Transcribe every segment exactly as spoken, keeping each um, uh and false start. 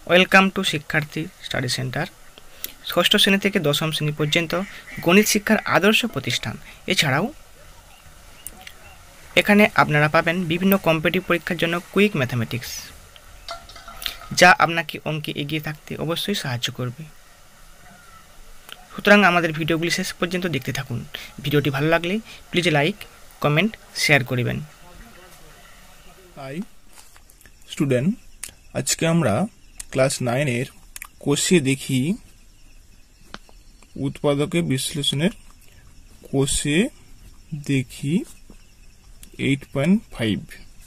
Welcome to Shikkharthi study centre. ষষ্ঠ শ্রেণী থেকে দশম শ্রেণী পর্যন্ত গণিত শিক্ষার আদর্শ প্রতিষ্ঠান। এছাড়াও এখানে আপনারা পাবেন বিভিন্ন কম্পিটিটিভ পরীক্ষার জন্য কুইক ম্যাথামেটিক্স, যা আপনাকে অঙ্কে এগিয়ে থাকতে অবশ্যই সাহায্য করবে। সুতরাং আমাদের ভিডিওগুলি শেষ পর্যন্ত দেখতে থাকুন। ভিডিওটি ভালো লাগলে প্লিজ লাইক, কমেন্ট, শেয়ার করবেন। হাই স্টুডেন্ট, আজকে আমরা ক্লাস নাইনের কোষে দেখি উৎপাদকের বিশ্লেষণের কোষে দেখি এইট পয়েন্ট ফাইভ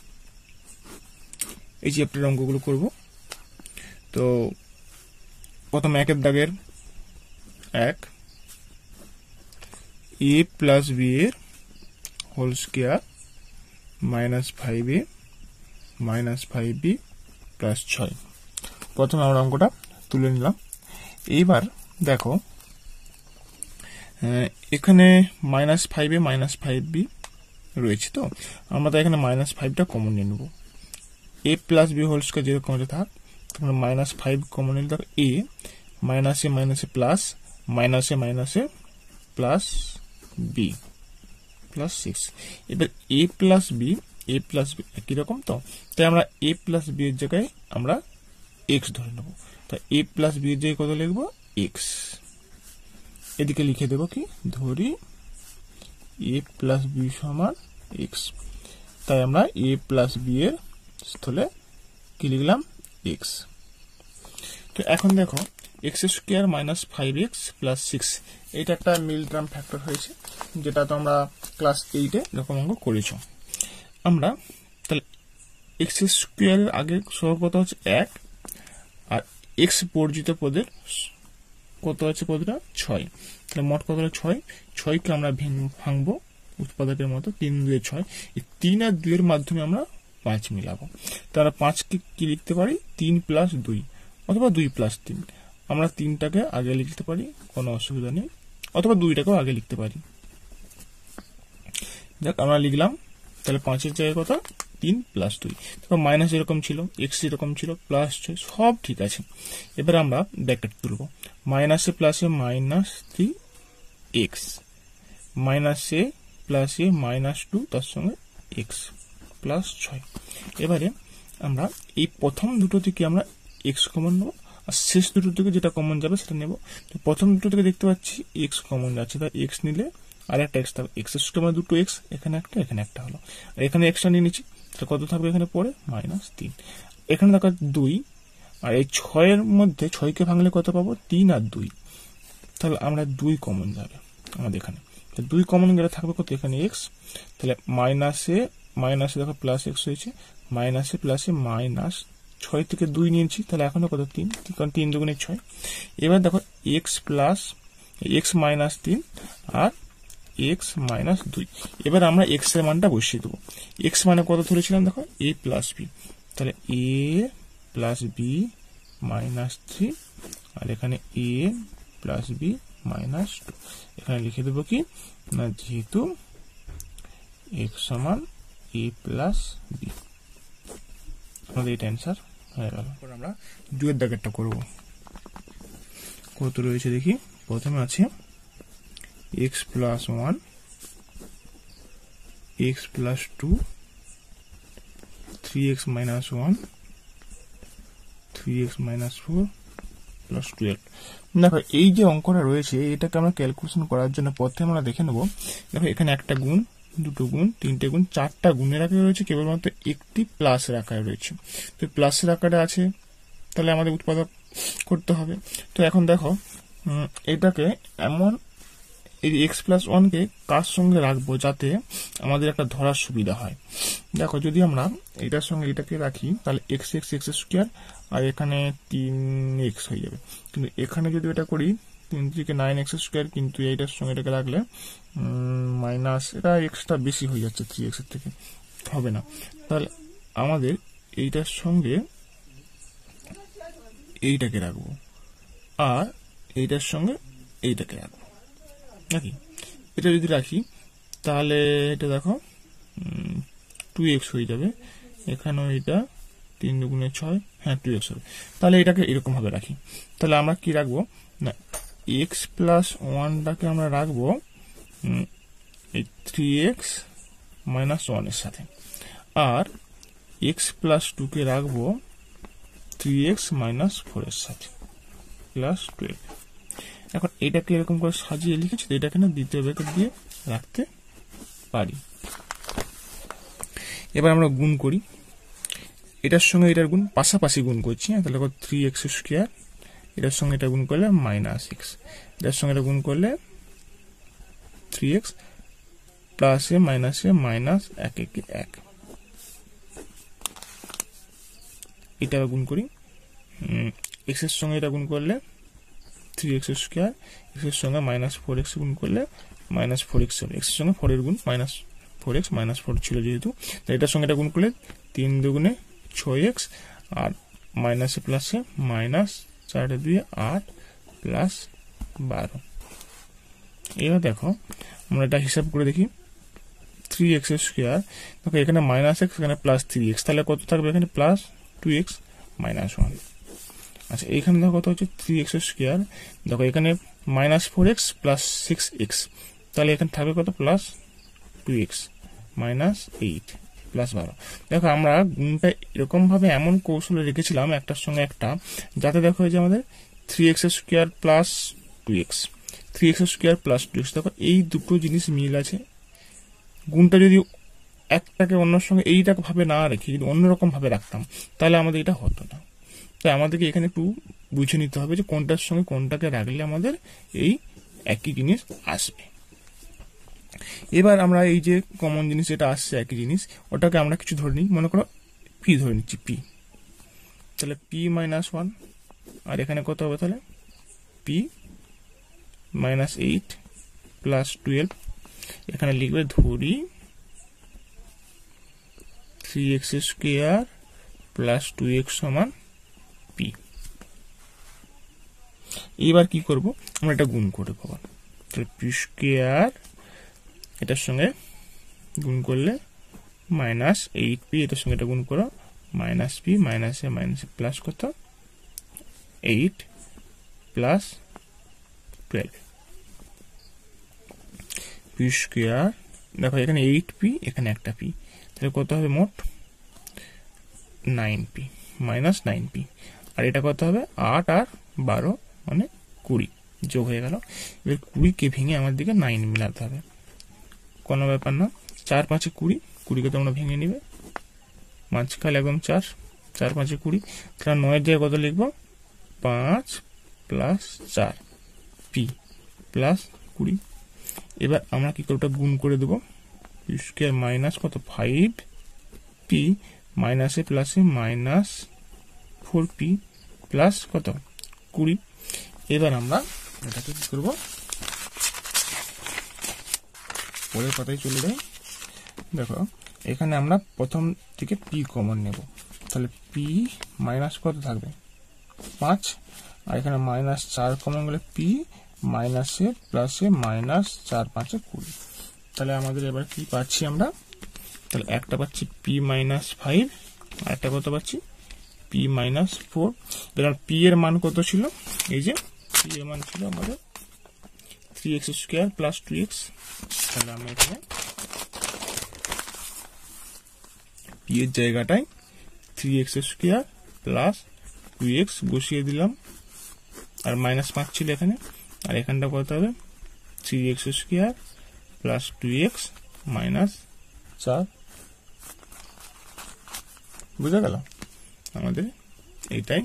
এই চ্যাপ্টারের অঙ্কগুলো করব। তো প্রথম একের দাগের এক, এ প্লাস বি এর whole square minus five A minus five B plus ছয়। প্রথমে আমরা অঙ্কটা তুলে নিলাম। এইবার দেখো এখানে minus five A minus five B রয়েছে, তো আমরা তো এখানে মাইনাস ফাইভটা কমন নিয়ে নেব। A plus B whole square যেরকম থাক, তোমরা মাইনাস ফাইভ কমন নিলে দেখো এ মাইনাসে মাইনাসে প্লাস মাইনাসে মাইনাসে প্লাস বি প্লাস সিক্স। এবার A plus B A plus B একই রকম, তো তাই আমরা এ প্লাস বি এর জায়গায় আমরা এক্স ধরে নেব। তাই এ প্লাস বি এর জায়গায় কত লিখবো? এক্স। এদিকে লিখে দেবো কি, ধরি এ প্লাস বি সমান এক্স। তাই আমরা এ প্লাস বি এর স্থলে কি লিখলাম? এক্স। তো এখন দেখো X square minus five X plus six, এটা একটা মিলগ্রাম ফ্যাক্টর হয়েছে, যেটা তো আমরা ক্লাস এইটে এরকম অঙ্ক করেছ। আমরা তাহলে এক্স স্কোয়ারের আগে সহগ কত হচ্ছে এক, আর এক্স বর্জিত পদের কত আছে পদটা ছয়। তাহলে মোট কত হলো ছয়। ছয়কে আমরা ভাঙবো উৎপাদকের মতো, তিন দুয়ে ছয়। এই তিন আর দুইয়ের মাধ্যমে আমরা পাঁচ মিলাবো। তাহলে পাঁচকে কি লিখতে পারি? তিন প্লাস দুই অথবা দুই প্লাস তিন। আমরা তিনটাকে আগে লিখতে পারি, কোনো অসুবিধা নেই, অথবা দুইটাকেও আগে লিখতে পারি। দেখ আমরা লিখলাম, তাহলে পাঁচের জায়গায় কত? তিন প্লাস দুই। তারপর মাইনাস এরকম ছিল, এক্স এরকম ছিল, প্লাস ছয়, সব ঠিক আছে। এবার আমরা ব্র্যাকেট তুলবো। মাইনাসে প্লাসে মাইনাস থ্রি এক্স, মাইনাসে প্লাসে মাইনাস টু, তার সঙ্গে এক্স প্লাস ছয়। এবারে আমরা এই প্রথম দুটো থেকে আমরা এক্স কমন নেবো, আর শেষ দুটো থেকে যেটা কমন যাবে সেটা নেব। তো প্রথম দুটো থেকে দেখতে পাচ্ছি এক্স কমন যাচ্ছে, তাই এক্স নিলে আর একটা এক্স থাকবে। এক্স স্কোয়ার মানে দুটো এক্স, এখানে একটা এখানে একটা হলো, আর এখানে এক্সটা নিয়ে নিচ্ছি। তাহলে কত থাকবে এখানে পরে? মাইনাস তিন। এখানে দেখো দুই, আর এই ছয়ের মধ্যে ছয়কে ভাঙলে কত পাবো? তিন আর দুই। তাহলে আমরা দুই কমন যাবে আমাদের এখানে। দুই কমন গেলে থাকবে কত? এখানে এক্স। তাহলে মাইনাসে মাইনাসে দেখো প্লাস এক্স হয়েছে, মাইনাসে প্লাসে মাইনাস ছয় থেকে দুই নিয়েছি, তাহলে এখনো কত? তিন, কারণ তিন দুগুণে ছয়। এবার দেখো এক্স প্লাস এক্স মাইনাস তিন আর এক্স মাইনাস দুই। এবার আমরা এক্স এর মানটা বসিয়ে দেবো। এক্স মানে কত ধরেছিলাম? দেখো এ প্লাস বি। তাহলে A plus B minus three, আর এখানে A plus B minus two. এখানে লিখে দেবো কি না, যেহেতু এক্স সমান এ প্লাস বি, আমাদের এটা অ্যান্সার হয়ে গেল। আমরা দুয়ের দাগেরটা করব। কত রয়েছে দেখি। প্রথমে আছে X plus one, X plus two, three X minus one, three X minus four plus twelve. দেখো এই যে অঙ্কটা রয়েছে, এটাকে আমরা ক্যালকুলেশন করার জন্য প্রথমে আমরা দেখে নেবো। দেখো এখানে একটা গুণ, দুটো গুণ, তিনটে গুণ, চারটা গুণের আকারে রয়েছে, কেবলমাত্র একটি প্লাসের আকারে রয়েছে। তো প্লাসের আকারে আছে, তাহলে আমাদের উৎপাদক করতে হবে। তো এখন দেখো এটাকে এমন এই এক্স প্লাস ওয়ানকে কার সঙ্গে রাখবো যাতে আমাদের একটা ধরার সুবিধা হয়। দেখো যদি আমরা এটার সঙ্গে এটাকে রাখি, তাহলে এক্স এক্স এক্স স্কোয়ার, আর এখানে তিন এক্স হয়ে যাবে। কিন্তু এখানে যদি এটা করি, তিন থেকে নাইন এক্স স্কোয়ার, কিন্তু এইটার সঙ্গে এটাকে রাখলে মাইনাস, এটা এক্সটা বেশি হয়ে যাচ্ছে থ্রি এক্সের থেকে, হবে না। তাহলে আমাদের এইটার সঙ্গে এইটাকে রাখবো, আর এইটার সঙ্গে এইটাকে রাখবো নাকি। এটা যদি রাখি তাহলে এটা দেখো টু এক্স হয়ে যাবে, এখানেও এটা তিন দুগুণে ছয়, হ্যাঁ টু এক্স হবে। তাহলে এটাকে এরকম ভাবে রাখি। তাহলে আমরা কি রাখবো না, এক্স প্লাস ওয়ানটাকে আমরা রাখবো এই থ্রি এক্স মাইনাস ওয়ানের সাথে, আর এক্স প্লাস টুকে রাখবো থ্রি এক্স মাইনাস ফোর এর সাথে প্লাস টুয়েলভ। এখন এটাকে এরকম করে সাজিয়ে লিখেছি, তো এটাকে না দ্বিতীয় ব্র্যাকেট দিয়ে রাখতে পারি। এবার আমরা গুণ করি, এটার সঙ্গে এটার গুণ পাশাপাশি গুণ করছি। তাহলে থ্রি এক্স স্কোয়ার, এটার সঙ্গে এটা গুণ করলে মাইনাস এক্স, এটার সঙ্গে এটা গুণ করলে three X plus A minus A minus এক একে এক। এটা গুণ করি, এক্স এর সঙ্গে এটা গুণ করলে থ্রি এক্স স্কোয়ার, এক্স এর সঙ্গে মাইনাস ফোর এক্স গুণ করলে মাইনাস ফোর এক্স হবে। এক্স এর সঙ্গে ফোর এর গুণ minus four X, minus four ছিল যেহেতু, তাই এটার সঙ্গে এটা গুণ করলে তিন দুগুণে ছয় এক্স, আর মাইনাসে প্লাসে মাইনাস চারে দুই আট প্লাস বারো। এবার দেখো আমরা এটা হিসাব করে দেখি, থ্রি এক্স স্কোয়ার, দেখো এখানে মাইনাস এক্স, এখানে প্লাস থ্রি এক্স, তাহলে কত থাকবে এখানে plus two X minus one. আচ্ছা এইখানে দেখো কত হচ্ছে থ্রি এক্স স্কোয়ার, দেখো এখানে minus four X plus six X, তাহলে এখানে থাকবে কত plus two X minus eight plus বারো। দেখো আমরা গুণটা এরকম ভাবে এমন কৌশলে রেখেছিলাম একটার সঙ্গে একটা, যাতে দেখো যে আমাদের three X square plus two X, three X square plus two X, দেখো এই দুটো জিনিস মিল আছে। গুণটা যদি একটাকে অন্যর সঙ্গে এইটাকে ভাবে না রেখে যদি অন্যরকম ভাবে রাখতাম, তাহলে আমাদের এটা হতো না। তাই আমাদেরকে এখানে একটু বুঝে নিতে হবে যে কোনটার সঙ্গে কোনটাকে রাখলে আমাদের এই একই জিনিস আসবে। এবার আমরা এই যে কমন জিনিস এটা আসছে একই জিনিস, ওটাকে আমরা কিছু ধরে নিই, মনে করো পি ধরে নিচ্ছি, পি, তাহলে পি মাইনাস ওয়ান, আর এখানে কত হবে তাহলে P minus eight plus twelve. এখানে লিখবে ধরি three X square plus two X সমান পি। এবার কি করব, আমরা এটা গুণ করে পাবো, তাহলে পি স্কোয়ার এটার সঙ্গে গুণ করলে মাইনাস এইট পি, এটার সঙ্গে এটা গুণ করো minus P, minus A minus plus কত eight plus twelve P square. দেখো এখানে এইট পি, এখানে একটা পি, তাহলে কত হবে মোট nine P minus nine P, আর এটা কত হবে আট আর বারো মানে কুড়ি যোগ হয়ে গেল। এবার কুড়িকে ভেঙে আমার দিকে নাইন মিলাতে হবে, কোনো ব্যাপার না, চার পাঁচে কুড়ি, কুড়িকে তোমরা ভেঙে নিবে, মাঝখানে একদম চার, চার পাঁচে কুড়ি, তাহলে নয়ের জায়গায় কত লিখবো পাঁচ প্লাস চার পি প্লাস কুড়ি। এবার আমরা কি করবো গুণ করে দেবো, পি স্কোয়ার মাইনাস কত ফাইভ পি মাইনাসে প্লাসে মাইনাস ফোর পি প্লাস কত কুড়ি। এবার আমরা এটাকে কি করবো পরের কথায় চলে যাই। দেখো এখানে আমরা প্রথম থেকে পি কমন নেব, তাহলে পি মাইনাস কত থাকবে পাঁচ, আর এখানে মাইনাস চার কমন গেলে পি মাইনাসে প্লাসে মাইনাস চার পাঁচে কুড়ি। তাহলে আমাদের এবার কি পাচ্ছি আমরা, তাহলে একটা পাচ্ছি পি মাইনাস ফাইভ, আর একটা কত পাচ্ছি পি মাইনাস ফোর। এবার পি এর মান কত ছিল, এই যে পি এর মান ছিল আমাদের three X square plus two X, তাহলে আমরা এখানে পি এর জায়গাটায় three X square plus two X বসিয়ে দিলাম, আর মাইনাস পাঁচ ছিল এখানে, আর এখানটা কত হবে three X square plus two X minus চার। বুঝা গেল আমাদের এইটাই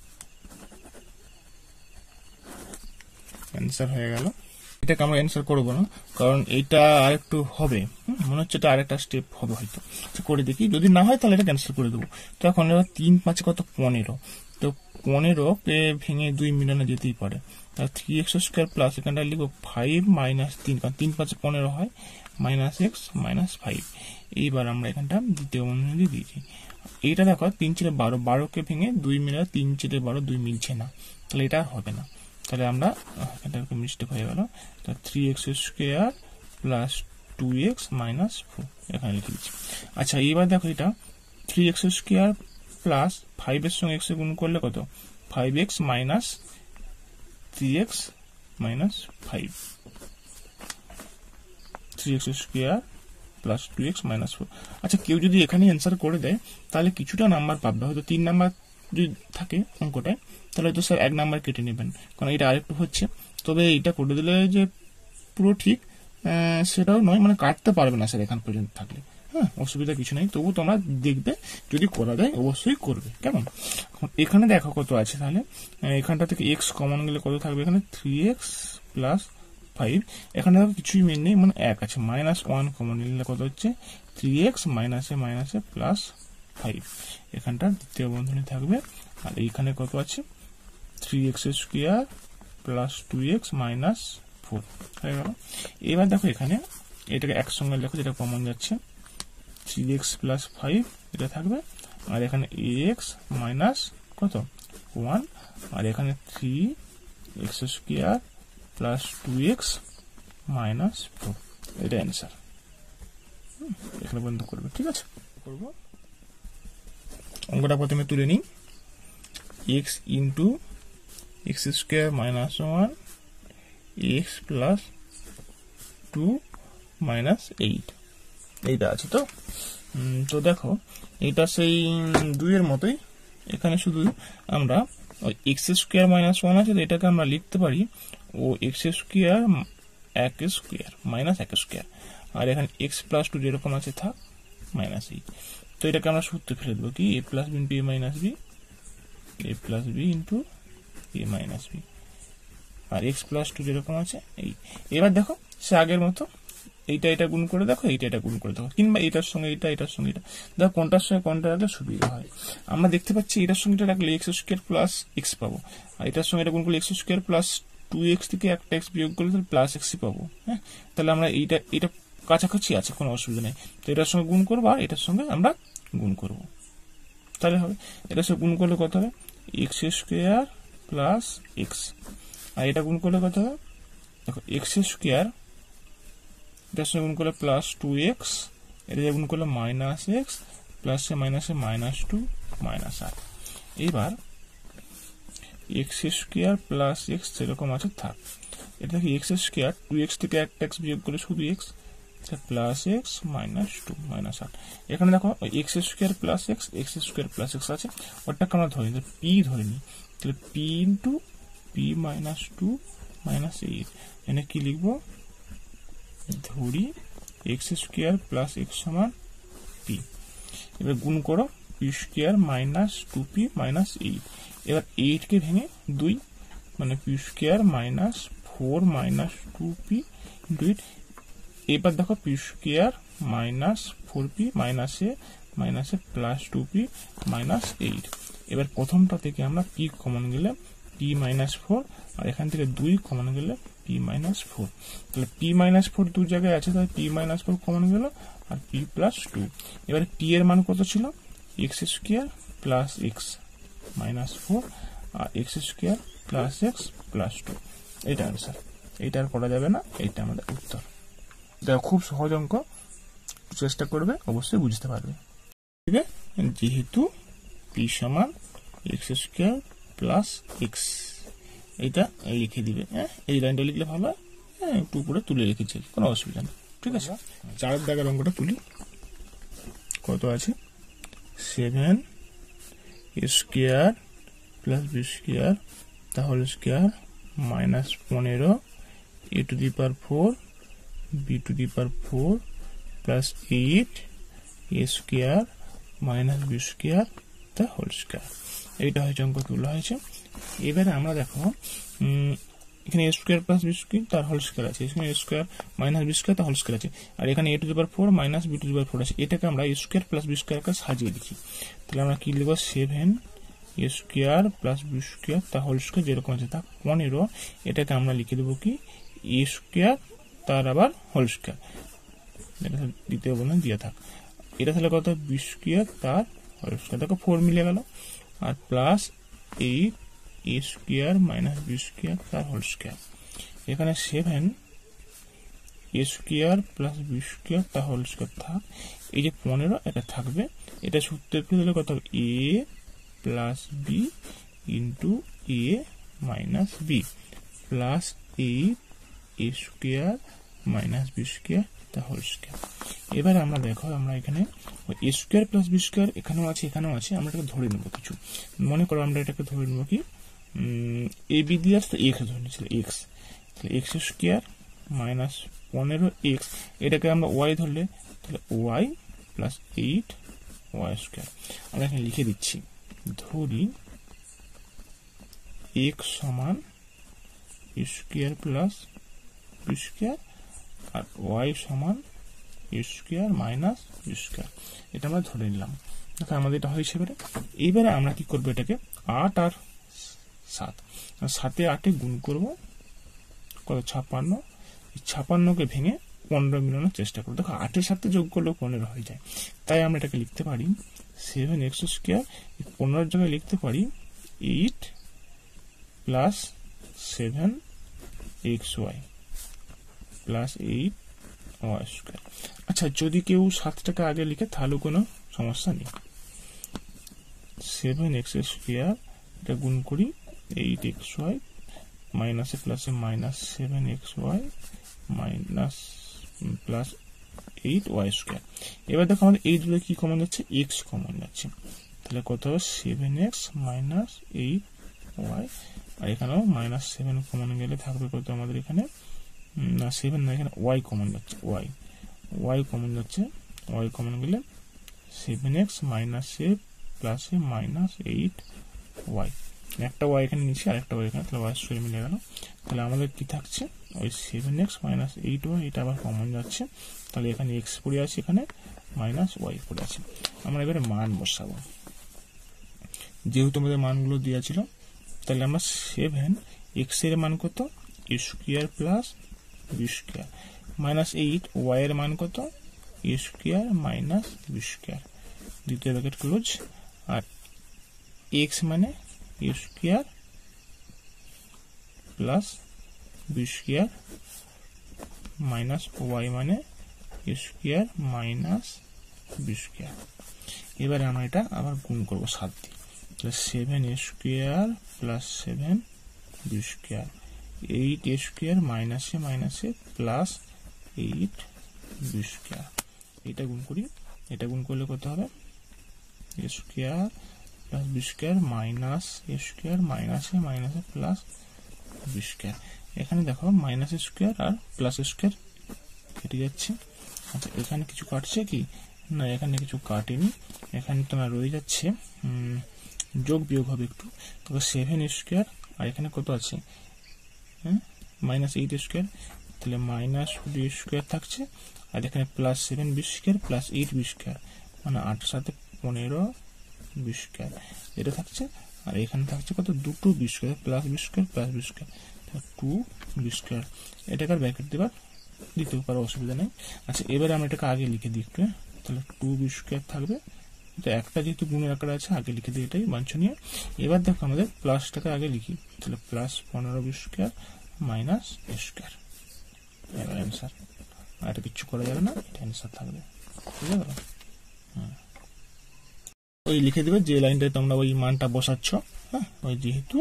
অ্যান্সার হয়ে গেল। এটাকে আমরা অ্যান্সার করবো না, কারণ এইটা আরেকটু হবে, মনে হচ্ছে এটা আরেকটা স্টেপ হবে হয়তো, করে দেখি, যদি না হয় তাহলে এটা ক্যান্সেল করে দেবো। তো এখন এবার তিন পাঁচে কত পনেরো, তো পনেরো কে ভেঙে দুই মিলানো যেতেই পারে, তাহলে থ্রি এক্স স্কোয়ার প্লাস এখানটা লিখবো ফাইভ মাইনাস তিন, কারণ তিন পাঁচে পনেরো হয় মাইনাস এক্স মাইনাস ফাইভ। এইবার আমরা এখানটা দ্বিতীয় বন্ধনী দিয়েছি, এইটা দেখো তিন চিলে বারো, বারোকে ভেঙে দুই মিলে তিন চিলে বারো, দুই মিলছে না, তাহলে এটা হবে না, তাহলে আমরা এটা মিস্টেক হয়ে গেল, three X square plus two X minus four এখানে লিখে দিচ্ছি। আচ্ছা এবার দেখো এটা three X square plus five এর সঙ্গে এক্স এ গুণ করলে কত five X minus three X minus five, three X square plus two X minus four. আচ্ছা কেউ যদি এখানে অ্যান্সার করে দেয় তাহলে কিছুটা নাম্বার পাবে, হয়তো তিন নাম্বার যদি থাকে অঙ্কটায় তাহলে হয়তো স্যার এক নাম্বার কেটে নেবেন, কারণ এটা আরেকটু হচ্ছে। তবে এইটা করে দিলে যে পুরো ঠিক সেটাও নয়, মানে কাটতে পারবে না স্যার এখান পর্যন্ত থাকলে, হ্যাঁ অসুবিধা কিছু নেই। তবু তোমরা দেখবে যদি করা যায় অবশ্যই করবে, কেমন। এখানে দেখো কত আছে, তাহলে এখানটা থেকে এক্স কমন গেলে কত থাকবে, এখানে থ্রি এক্স প্লাস ফাইভ, এখানে দেখো কিছুই মেন নেই, মানে এক আছে, মাইনাস ওয়ান কমন নিলে কত হচ্ছে থ্রি এক্স মাইনাসে মাইনাসে প্লাস ফাইভ, এখানটা দ্বিতীয় বন্ধনী থাকবে। আর এইখানে কত আছে three X square plus two X minus four হয়ে গেল। এবার দেখো এখানে এটাকে একসঙ্গে লেখো, যেটা কমন যাচ্ছে থ্রি এক্স প্লাস ফাইভ এটা থাকবে, আর এখানে এক্স মাইনাস কত ওয়ান, আর এখানে three X square plus two X minus four, এটা অ্যান্সার। এখানে বন্ধ করবে, ঠিক আছে। করবো অঙ্কটা প্রথমে তুলে নিই, X into X square minus one X plus two minus eight, এইটা আছে তো। তো দেখো এটা সেই দুইয়ের মতোই, এখানে শুধু আমরা ওই এক্স স্কোয়ার মাইনাস ওয়ান আছে, এটাকে আমরা লিখতে পারি ও এক্স স্কোয়ার এক স্কোয়ার মাইনাস এক স্কোয়ার, আর এখানে এক্স প্লাস টু যেরকম আছে থাক মাইনাস এইট। তো এটাকে আমরা সূত্রে ফেলে দেবো কি A plus B into A minus B, A plus B into A minus B, আর এক্স প্লাস টু যেরকম আছে এই। এবার দেখো সে আগের মতো এইটা এটা গুণ করে দেখো, এইটা এটা গুণ করে দেখো, কিংবা এটার সঙ্গে এটা এটার সঙ্গে এটা, দেখো কোনটার সঙ্গে কোনটা রাখলে সুবিধা হয়। আমরা দেখতে পাচ্ছি এটার সঙ্গে এটা রাখলে এক্স স্কোয়ার প্লাস এক্স পাবো, আর এটার সঙ্গে এটা গুণ করলে X square plus two X থেকে একটা এক্স বিয়োগ করলে তাহলে প্লাস এক্সই পাবো, হ্যাঁ। তাহলে আমরা এইটা এটা কাছাকাছি আছে, কোনো অসুবিধা নেই। তো এটার সঙ্গে গুণ করবো আর এটার সঙ্গে আমরা গুণ করবো, তাহলে হবে এটার সঙ্গে গুণ করলে কত হবে এক্স স্কোয়ার প্লাস এক্স, আর এটা গুণ করলে কত হবে দেখো এক্স স্কোয়ার, এটার সঙ্গে গুণ করলে প্লাস টু এক্স, এটা গুণ করলে মাইনাস এক্স, প্লাসে মাইনাসে মাইনাস টু মাইনাস আট। এবার এক্স স্কোয়ার প্লাস এক্স যেরকম আছে থাক, এটা দেখি এক্স স্কোয়ার টু এক্স থেকে একটা এক্স বিয়োগ করে শুধু X, plus X minus two minus আট। এখানে দেখো X square plus X X square plus X আছে, ওটাকে আমরা ধরি পি ধরে নিই, তাহলে P into P minus two minus eight, এখানে কি লিখবো ধরি এক্স স্কোয়ার প্লাস এক্স সমান পি। এবার গুণ করো P square minus two P minus eight, এবার এইট কে ভেঙে দুই, মানে P square minus four minus two P into eight. এবার দেখো P square minus four P মাইনাসে মাইনাসে plus two P minus eight. এবার প্রথমটা থেকে আমরা পি কমন গেলে পি মাইনাস ফোর, আর এখান থেকে দুই কমন গেলে পি মাইনাস ফোর, তাহলে পি মাইনাস ফোর দু জায়গায় আছে, তাহলে পি মাইনাস ফোর কমন গেল আর পি প্লাস টু। এবার পি এর মান কত ছিল X square plus X minus four, আর X square plus X plus two, এটা আনসার। এইটা আর করা যাবে না, এইটা আমাদের উত্তর। দেখো খুব সহজ অঙ্ক, চেষ্টা করবে অবশ্যই বুঝতে পারবে। ঠিক আছে, যেহেতু পি সমান এক্স স্কোয়ার প্লাস এক্স, এইটা লিখে দিবে, হ্যাঁ এই লাইনটা লিখলে ভালো হয়, হ্যাঁ একটু উপরে তুলে রেখেছি, কোনো অসুবিধা নেই। ঠিক আছে, চারের দাগের অঙ্কটা তুলি, কত আছে seven square plus B square তাহলে স্কোয়ার মাইনাস পনেরো A two the power four B two the power four plus eight A square minus B square the whole square, এইটা হয়েছে অঙ্ক তুলা হয়েছে। এবারে আমরা দেখো এখানে A square plus B square তার হোল স্কোয়ার আছে, এখানে A square minus B square তার হোল স্কোয়ার আছে, আর এখানে A two the power four minus B two the power four আছে। এটাকে আমরা এ স্কোয়ার প্লাস বি স্কোয়ারকে সাজিয়ে লিখি, তাহলে আমরা কি লিখবো seven A square plus B square তার হোল স্কোয়ার যেরকম আছে তা পনেরো, এটাকে আমরা লিখে দেবো কি এ স্কোয়ার তার আবার হোল স্কোয়ার, এটা দ্বিতীয় বন্ধন দিয়ে থাক। এটা তাহলে কত বি স্কোয়ার তার হোল স্কোয়ার, দেখো ফোর মিলে গেল, আর plus eight A square minus B square তার হোল স্কোয়ার। এখানে seven A A square plus B square তা হোল স্কোয়ার থাক, এই যে পনেরো এটা থাকবে, এটা সূত্রে দিলে কত হবে A plus B into A minus B plus eight A square minus B square তা হোল স্কোয়ার। এবার আমরা দেখো আমরা এখানে A square plus B square এখানেও আছে এখানেও আছে, আমরা এটাকে ধরে নেবো কিছু, মনে করো আমরা এটাকে ধরে নেবো কি এ বি দিয়ে আসতে এক্স ধরে নিয়েছিল, এক্স তাহলে এক্স স্কোয়ার মাইনাস পনেরো এক্স, এটাকে আমরা ওয়াই ধরলে তাহলে Y plus eight Y square. আমরা এখানে লিখে দিচ্ছি, ধরি এক্স সমান স্কোয়ার প্লাস বি স্কোয়ার আর ওয়াই সমান স্কোয়ার মাইনাস বি স্কোয়ার, এটা আমরা ধরে নিলাম। দেখো আমাদের এটা হয়েছে। এবারে এইবারে আমরা কি করবো, এটাকে আট আর সাত, সাতে আটে গুণ করব কত ছাপ্পান্ন, ছাপ্পান্নকে ভেঙে পনেরো মিলানোর চেষ্টা করবো। দেখো আটের সাথে যোগ করলেও পনেরো হয়ে যায়, তাই আমরা এটাকে লিখতে পারি সেভেন এক্স স্কোয়ার, পনেরোর জায়গায় লিখতে পারি eight plus seven X Y plus eight Y square. আচ্ছা যদি কেউ সাতটাকে আগে লিখে তাহলে কোনো সমস্যা নেই। সেভেন এক্স স্কোয়ার এটা গুণ করি এইট এক্স ওয়াই মাইনাসে প্লাসে minus seven X Y minus plus eight Y square. এবার দেখো আমাদের এই দুটো কি কমন যাচ্ছে, এক্স কমন যাচ্ছে, তাহলে কত হবে seven X minus eight Y, আর এখানেও মাইনাস সেভেন কমন গেলে থাকবে কত আমাদের এখানে না সেভেন না, এখানে ওয়াই কমন যাচ্ছে, ওয়াই ওয়াই কমন যাচ্ছে, ওয়াই কমন গেলে seven X minus A plus A minus eight Y, একটা ওয়াই এখানে নিচে আর একটা ওয়াই এখানে, তাহলে ওয়াই স্কোয়ার মিলে গেল। তাহলে আমাদের কি থাকছে ওই seven X minus eight Y, এটা আবার কমন যাচ্ছে, তাহলে এখানে এক্স পড়ে আছে, এখানে মাইনাস ওয়াই পড়ে আছে। আমরা এবারে মান বসাবো, যেহেতু আমাদের মানগুলো দেওয়া ছিল, তাহলে আমরা সেভেন এক্স এর মান কত A square plus B square minus eight Y এর মান কত A square minus B square, দ্বিতীয় ব্র্যাকেট ক্লোজ, আর এক্স মানে A square plus B square minus Y মানে A square minus B square. এবারে আমরা এটা আবার গুণ করবো সাত দিয়ে, তাহলে seven A square plus seven B square eight A square মাইনাসে মাইনাসে প্লাস এইট বি স্কোয়ার, এটা গুণ করি, এটা গুণ করলে কত হবে A square plus B square minus A square মাইনাসে মাইনাসে প্লাস বি স্কোয়ার। এখানে দেখো মাইনাস স্কোয়ার আর প্লাস স্কোয়ার কেটে যাচ্ছে। আচ্ছা এখানে কিছু কাটছে কি না, এখানে কিছু কাটেনি, এখানে তোমার রয়ে যাচ্ছে যোগ বিয়োগ হবে একটু, তবে সেভেন স্কোয়ার আর এখানে কত আছে হ্যাঁ মাইনাস এইট স্কোয়ার, তাহলে মাইনাস বি স্কোয়ার থাকছে, আর এখানে plus seven B square plus eight B square মানে আটের সাথে পনেরো বি স্কোয়ার এটা থাকছে, আর এখানে থাকছে কত দুটো B square plus B square plus B square two B square, এটাকে আর ব্র্যাকেট দেবার দিতেও পারো অসুবিধা নেই। আচ্ছা এবারে আমরা এটাকে আগে লিখে দিই একটু, তাহলে টু বি স্কোয়ার থাকবে, একটা যেহেতু গুণের আকারে আছে আগে লিখে দিই, এটাই বাঞ্ছনীয়। এবার দেখো আমাদের প্লাসটাকে আগে লিখি, তাহলে প্লাস পনেরো B square minus A square, এবার অ্যান্সার, আর এটা কিচ্ছু করা যাবে না, এটা অ্যান্সার থাকবে, বুঝে গেল? হ্যাঁ ওই লিখে দেবে যে লাইনটায় তোমরা ওই মানটা বসাচ্ছ, হ্যাঁ ওই যেহেতু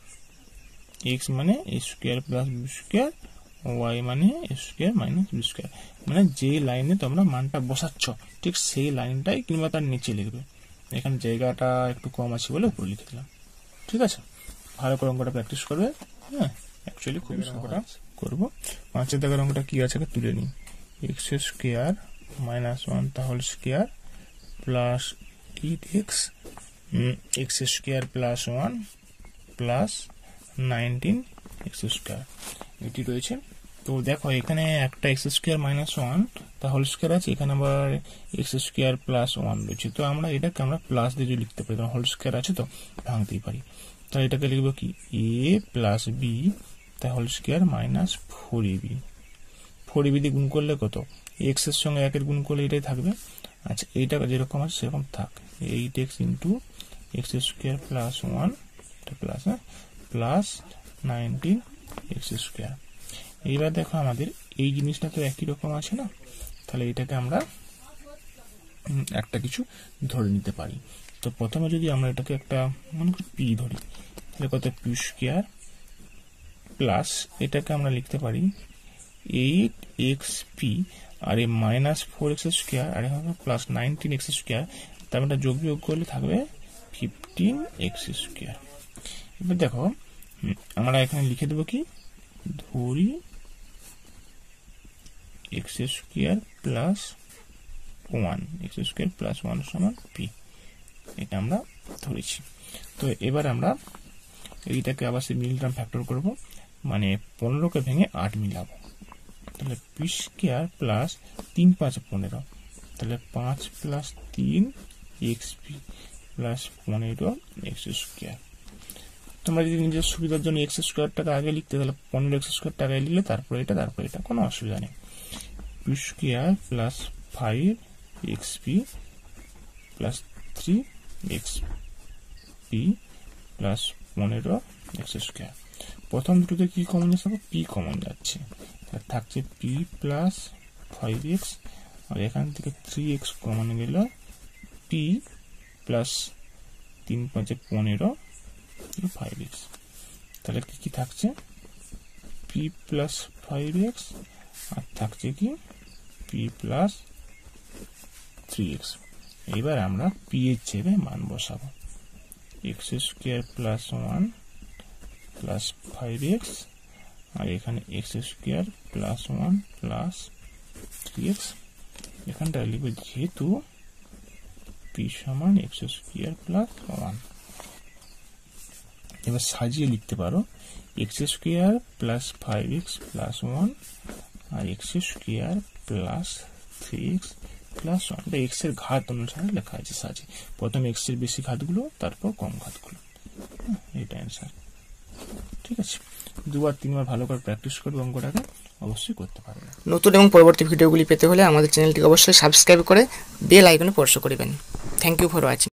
এক্স মানে A square plus B square, Y মানে A square minus B square, মানে যে লাইনে তোমরা মানটা বসাচ্ছ ঠিক সেই লাইনটাই কিংবা তার নিচে লিখবে। এখানে জায়গাটা একটু কম আছে বলে উপরে লিখে দিলাম, ঠিক আছে? ভালো করে অঙ্কটা প্র্যাকটিস করবে, হ্যাঁ অ্যাকচুয়ালি খুবই অঙ্কটা করবো। পাঁচের দাগের অঙ্কটা কি আছে তুলে নিই, এক্স স্কোয়ার মাইনাস ওয়ান তাহলে square plus eight X X square plus one plus nineteen X square, এটি রয়েছে। তো দেখো এখানে একটা এক্স স্কোয়ার মাইনাস ওয়ান তা হোল স্কোয়ার আছে, এখানে আবার এক্স স্কোয়ার প্লাস ওয়ান রয়েছে, তো আমরা এটাকে আমরা প্লাস দিয়ে লিখতে পারি, হোল স্কোয়ার আছে তো ভাঙতেই পারি, তাহলে এটাকে লিখবো কি এ প্লাস বি তা whole square minus four A B, four A B দিয়ে গুণ করলে কত এক্স এর সঙ্গে একের গুণ করলে এটাই থাকবে। আচ্ছা এইটা যেরকম আছে সেরকম থাক, eight X into X square plus one plus হ্যাঁ প্লাস নাইনটিন এক্স স্কোয়ার। এইবার দেখো আমাদের এই জিনিসটা তো একই রকম আছে না, তাহলে এটাকে আমরা একটা কিছু ধরে নিতে পারি। তো প্রথমে যদি আমরা এটাকে একটা মনে করি পি ধরি, তাহলে কত পি স্কোয়ার প্লাস এটাকে আমরা লিখতে পারি এইট এক্স পি, আর এই মাইনাস ফোর এক্স স্কোয়ার, আর এখানে প্লাস নাইনটিন এক্স স্কোয়ার, তার মানে যোগ বিয়োগ করলে থাকবে ফিফটিন এক্স স্কোয়ার। এবার দেখো আমরা এখানে লিখে দেবো কি, ধরি X square plus one, X square plus one সমান পি, এটা আমরা ধরেছি। তো এবার আমরা এইটাকে আবার সে মিল টার্ম ফ্যাক্টর করবো, মানে পনেরোকে ভেঙে আট মিলাবো, তাহলে পি স্কোয়ার প্লাস তিন পাঁচ পনেরো, তাহলে পাঁচ প্লাস তিন এক্স পি প্লাস পনেরো এক্স স্কোয়ার। তোমরা যদি নিজের সুবিধার জন্য এক্স স্কোয়ারটাকে আগে লিখতে, তাহলে পনেরো এক্স স্কোয়ারটা আগে লিখলে তারপরে এটা তারপরে এটা, কোনো অসুবিধা নেই। P square plus five X P plus three X P plus পনেরো এক্স স্কোয়ার। প্রথম দুটোতে কি কমন যাচ্ছে, পি কমন যাচ্ছে, থাকছে পি প্লাস ফাইভ এক্স, আর এখান থেকে থ্রি এক্স কমন গেল পি প্লাস তিন পাঁচে পনেরো ফাইভ এক্স, তাহলে কি কি থাকছে পি প্লাস ফাইভ এক্স, আর থাকছে কি পি প্লাস থ্রি এক্স। এবার আমরা পি এর চেয়ে মান বসাবো, X square plus one plus five X, আর এখানে X square plus one plus three X, এখানটা লিখবে যেহেতু পি সমান এক্স স্কোয়ার প্লাস ওয়ান। এবার সাজিয়ে লিখতে পারো X square plus five X plus one আর X square plus three X plus one. X এর ঘাত অনুসারে লেখা আছে সাজিয়ে, প্রথমে এক্স এর বেশি ঘাতগুলো, তারপর কম ঘাতগুলো, এটা অ্যান্সার। ঠিক আছে, দুবার তিনবার ভালো করে প্র্যাকটিস করবে, অঙ্কটাকে অবশ্যই করতে পারবে। নতুন এবং পরবর্তী ভিডিওগুলি পেতে হলে আমাদের চ্যানেলটিকে অবশ্যই সাবস্ক্রাইব করে বেল আইকনে স্পর্শ করবেন। Thank you for watching.